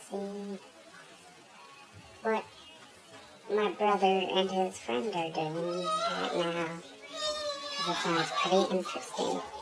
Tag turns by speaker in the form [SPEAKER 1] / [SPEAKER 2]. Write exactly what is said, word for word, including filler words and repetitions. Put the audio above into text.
[SPEAKER 1] see what my brother and his friend are doing right now, because it sounds pretty interesting.